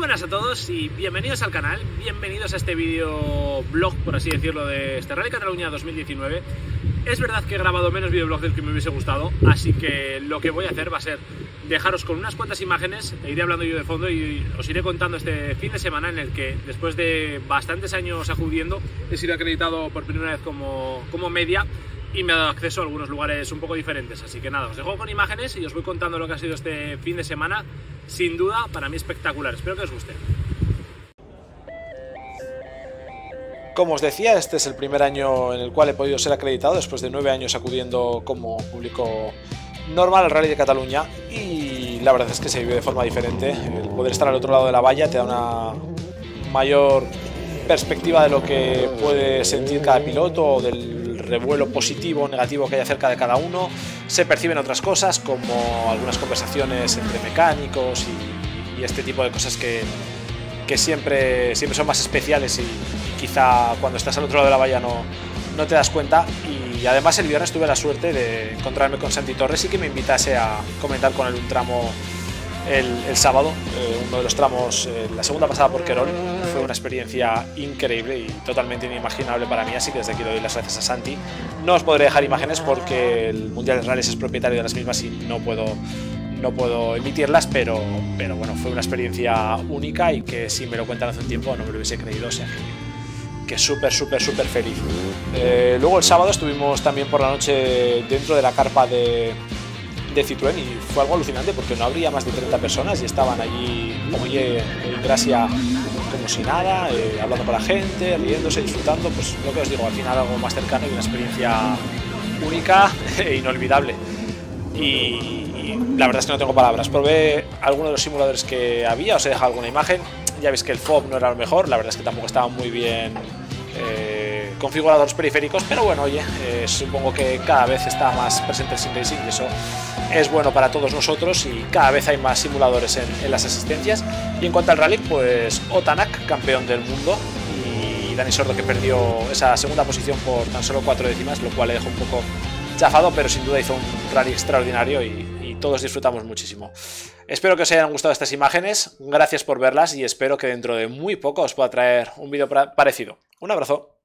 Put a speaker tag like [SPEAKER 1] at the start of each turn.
[SPEAKER 1] buenas a todos y bienvenidos al canal, bienvenidos a este vídeo blog, por así decirlo, de este Rally Cataluña 2019. Es verdad que he grabado menos videoblog del que me hubiese gustado, así que lo que voy a hacer va a ser dejaros con unas cuantas imágenes, e iré hablando yo de fondo y os iré contando este fin de semana en el que, después de bastantes años acudiendo, he sido acreditado por primera vez como media y me ha dado acceso a algunos lugares un poco diferentes. Así que nada, os dejo con imágenes y os voy contando lo que ha sido este fin de semana. Sin duda, para mí espectacular. Espero que os guste.
[SPEAKER 2] Como os decía, este es el primer año en el cual he podido ser acreditado después de 9 años acudiendo como público normal al Rally de Cataluña, y la verdad es que se vive de forma diferente. El poder estar al otro lado de la valla te da una mayor perspectiva de lo que puede sentir cada piloto o del revuelo positivo o negativo que hay acerca de cada uno. Se perciben otras cosas, como algunas conversaciones entre mecánicos y este tipo de cosas que siempre son más especiales y quizá cuando estás al otro lado de la valla no te das cuenta. Y además el viernes tuve la suerte de encontrarme con Santi Torres y que me invitase a comentar con él un tramo el sábado, uno de los tramos, la segunda pasada por Querol. Fue una experiencia increíble y totalmente inimaginable para mí, así que desde aquí doy las gracias a Santi. No os podré dejar imágenes porque el Mundial de Rallys es propietario de las mismas y no puedo emitirlas, pero bueno, fue una experiencia única y que si me lo cuentan hace un tiempo no me lo hubiese creído, o sea que súper feliz. Luego el sábado estuvimos también por la noche dentro de la carpa de Citroën y fue algo alucinante porque no habría más de 30 personas y estaban allí en Gracia como si nada, hablando con la gente, riéndose, disfrutando. Pues lo que os digo, al final algo más cercano y una experiencia única e inolvidable. Y la verdad es que no tengo palabras. Probé algunos de los simuladores que había, os he dejado alguna imagen. Ya veis que el FOB no era lo mejor, la verdad es que tampoco estaban muy bien configurados los periféricos, pero bueno, oye, supongo que cada vez está más presente el sim racing y eso es bueno para todos nosotros, y cada vez hay más simuladores en las asistencias. Y en cuanto al rally, pues Otanak, campeón del mundo, y Dani Sordo, que perdió esa segunda posición por tan solo 4 décimas, lo cual le dejó un poco chafado, pero sin duda hizo un rally extraordinario y todos disfrutamos muchísimo. Espero que os hayan gustado estas imágenes, gracias por verlas y espero que dentro de muy poco os pueda traer un vídeo parecido. Un abrazo.